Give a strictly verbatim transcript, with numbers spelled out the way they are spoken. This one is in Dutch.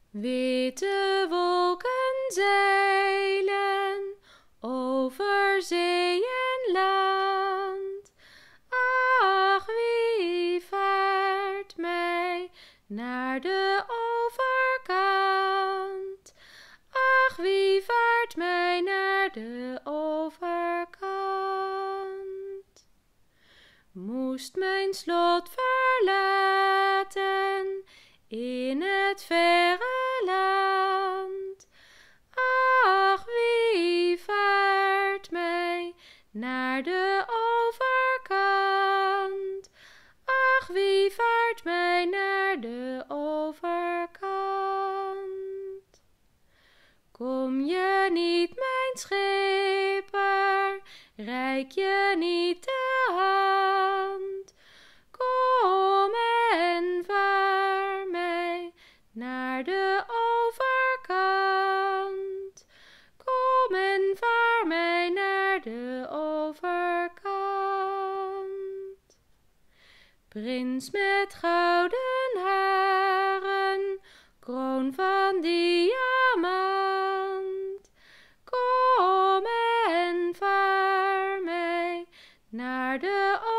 Witte wolken zeilen over zee en land. Ach, wie vaart mij naar de overkant? Ach, wie vaart mij naar de overkant? Moest mijn slot verlaten in het verre land. Ach, wie vaart mij naar de overkant? Ach, wie vaart mij naar de overkant? Kom je niet, mijn schipper, reik je niet de hand? Kom en vaar mij naar de overkant. Kom en vaar mij naar de overkant. Prins met gouden haren, kroon van diamant. Kom en vaar mij naar de